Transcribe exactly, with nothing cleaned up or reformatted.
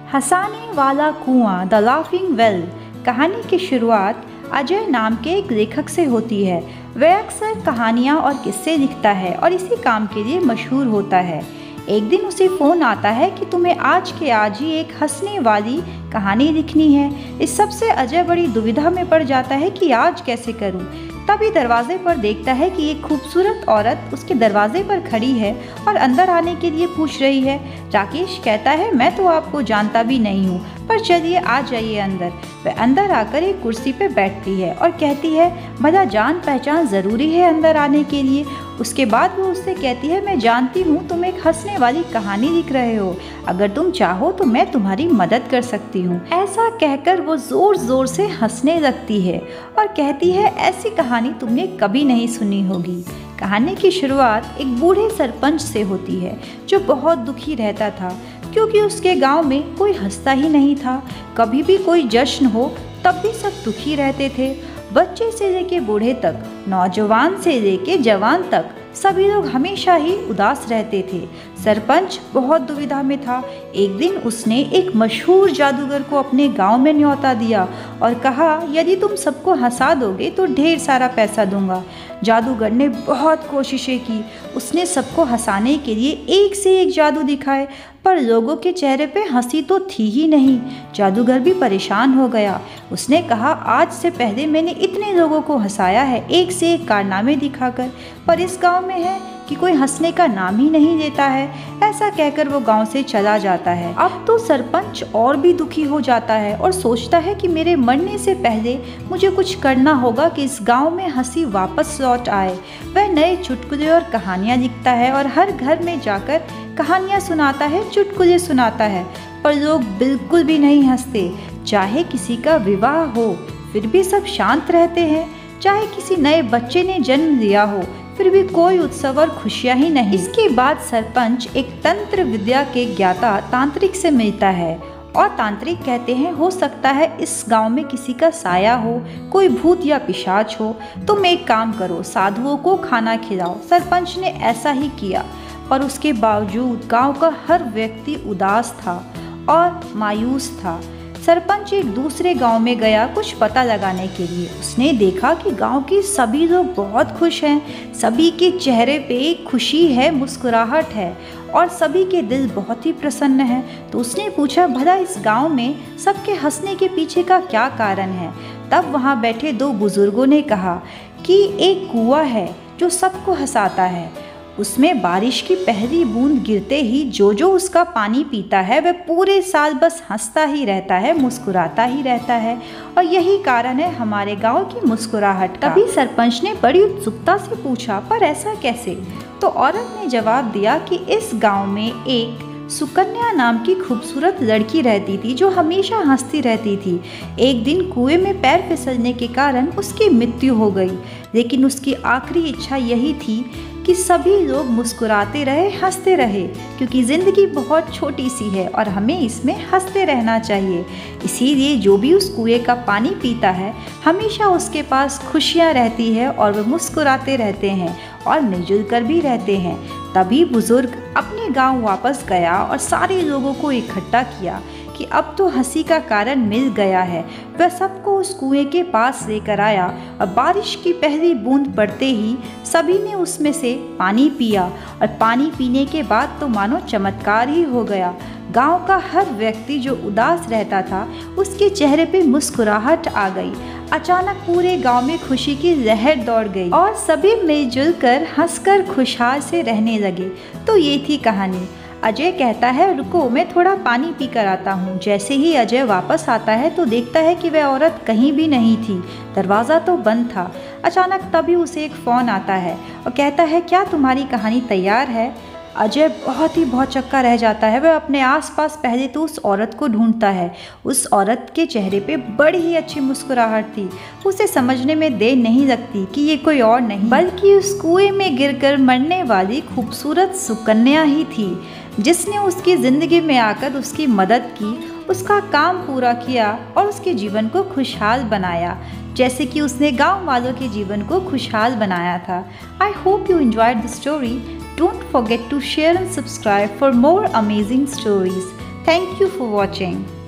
हंसाने वाला कुआं, द लाफिंग वेल। कहानी की शुरुआत अजय नाम के एक लेखक से होती है। वह अक्सर कहानियाँ और किस्से लिखता है और इसी काम के लिए मशहूर होता है। एक दिन उसे फ़ोन आता है कि तुम्हें आज के आज ही एक हंसने वाली कहानी लिखनी है। इस सब से अजय बड़ी दुविधा में पड़ जाता है कि आज कैसे करूं। तभी दरवाजे पर देखता है कि एक खूबसूरत औरत उसके दरवाजे पर खड़ी है और अंदर आने के लिए पूछ रही है। राकेश कहता है, मैं तो आपको जानता भी नहीं हूँ, पर चलिए आ जाइए अंदर। वह अंदर आकर एक कुर्सी पर बैठती है और कहती है, भला जान पहचान ज़रूरी है अंदर आने के लिए। उसके बाद वो उससे कहती है, मैं जानती हूँ तुम एक हंसने वाली कहानी लिख रहे हो, अगर तुम चाहो तो मैं तुम्हारी मदद कर सकती हूँ। ऐसा कहकर वो ज़ोर ज़ोर से हंसने लगती है और कहती है, ऐसी कहानी तुमने कभी नहीं सुनी होगी। कहानी की शुरुआत एक बूढ़े सरपंच से होती है जो बहुत दुखी रहता था क्योंकि उसके गांव में कोई हंसता ही नहीं था। कभी भी कोई जश्न हो तब भी सब दुखी रहते थे। बच्चे से लेके बूढ़े तक, नौजवान से लेके जवान तक सभी लोग हमेशा ही उदास रहते थे। सरपंच बहुत दुविधा में था। एक दिन उसने एक मशहूर जादूगर को अपने गांव में न्योता दिया और कहा, यदि तुम सबको हंसा दोगे तो ढेर सारा पैसा दूंगा। जादूगर ने बहुत कोशिशें की। उसने सबको हंसाने के लिए एक से एक जादू दिखाए, पर लोगों के चेहरे पे हंसी तो थी ही नहीं। जादूगर भी परेशान हो गया। उसने कहा, आज से पहले मैंने इतने लोगों को हंसाया है एक से एक कारनामे दिखाकर, पर इस गांव में है कि कोई हंसने का नाम ही नहीं लेता है। ऐसा कहकर वो गांव से चला जाता है। अब तो सरपंच और भी दुखी हो जाता है और सोचता है कि मेरे मरने से पहले मुझे कुछ करना होगा कि इस गांव में हंसी वापस लौट आए। वह नए चुटकुले और कहानियाँ लिखता है और हर घर में जाकर कहानियाँ सुनाता है, चुटकुले सुनाता है, पर लोग बिल्कुल भी नहीं हंसते। चाहे किसी का विवाह हो फिर भी सब शांत रहते हैं। चाहे किसी नए बच्चे ने जन्म लिया हो फिर भी कोई उत्सव और खुशियाँ ही नहीं। इसके बाद सरपंच एक तंत्र विद्या के ज्ञाता तांत्रिक से मिलता है और तांत्रिक कहते हैं, हो सकता है इस गांव में किसी का साया हो, कोई भूत या पिशाच हो। तुम एक काम करो, साधुओं को खाना खिलाओ। सरपंच ने ऐसा ही किया, पर उसके बावजूद गांव का हर व्यक्ति उदास था और मायूस था। सरपंच एक दूसरे गांव में गया कुछ पता लगाने के लिए। उसने देखा कि गांव के सभी लोग बहुत खुश हैं, सभी के चेहरे पे खुशी है, मुस्कुराहट है और सभी के दिल बहुत ही प्रसन्न हैं। तो उसने पूछा, भला इस गांव में सबके हंसने के पीछे का क्या कारण है? तब वहां बैठे दो बुजुर्गों ने कहा कि एक कुआं है जो सबको हंसाता है। उसमें बारिश की पहली बूंद गिरते ही जो जो उसका पानी पीता है वह पूरे साल बस हंसता ही रहता है, मुस्कुराता ही रहता है, और यही कारण है हमारे गांव की मुस्कुराहट का। तभी सरपंच ने बड़ी उत्सुकता से पूछा, पर ऐसा कैसे? तो औरत ने जवाब दिया कि इस गांव में एक सुकन्या नाम की खूबसूरत लड़की रहती थी जो हमेशा हंसती रहती थी। एक दिन कुएं में पैर फिसलने के कारण उसकी मृत्यु हो गई, लेकिन उसकी आखिरी इच्छा यही थी कि सभी लोग मुस्कुराते रहे, हंसते रहे, क्योंकि ज़िंदगी बहुत छोटी सी है और हमें इसमें हंसते रहना चाहिए। इसीलिए जो भी उस कुएं का पानी पीता है हमेशा उसके पास खुशियाँ रहती है और वह मुस्कुराते रहते हैं और मिलजुल कर भी रहते हैं। तभी बुजुर्ग अपने गांव वापस गया और सारे लोगों को इकट्ठा किया कि अब तो हंसी का कारण मिल गया है। वह सबको उस कुएं के पास लेकर आया और बारिश की पहली बूंद पड़ते ही सभी ने उसमें से पानी पिया और पानी पीने के बाद तो मानो चमत्कार ही हो गया। गांव का हर व्यक्ति जो उदास रहता था उसके चेहरे पे मुस्कुराहट आ गई। अचानक पूरे गांव में खुशी की लहर दौड़ गई और सभी मिलजुल कर हंसकर खुशहाल से रहने लगे। तो ये थी कहानी। अजय कहता है, रुको मैं थोड़ा पानी पी कर आता हूँ। जैसे ही अजय वापस आता है तो देखता है कि वह औरत कहीं भी नहीं थी, दरवाज़ा तो बंद था। अचानक तभी उसे एक फ़ोन आता है और कहता है, क्या तुम्हारी कहानी तैयार है? अजय बहुत ही बहुत चक्का रह जाता है। वह अपने आसपास पहले तो उस औरत को ढूंढता है। उस औरत के चेहरे पे बड़ी ही अच्छी मुस्कुराहट थी। उसे समझने में देर नहीं लगती कि ये कोई और नहीं बल्कि उस कुएं में गिरकर मरने वाली खूबसूरत सुकन्या ही थी, जिसने उसकी ज़िंदगी में आकर उसकी मदद की, उसका काम पूरा किया और उसके जीवन को खुशहाल बनाया, जैसे कि उसने गाँव वालों के जीवन को खुशहाल बनाया था। I hope you enjoyed the story. Don't forget to share and subscribe for more amazing stories. Thank you for watching.